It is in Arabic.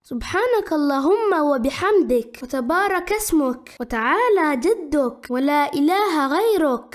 سبحانك اللهم وبحمدك، وتبارك اسمك، وتعالى جدك، ولا إله غيرك.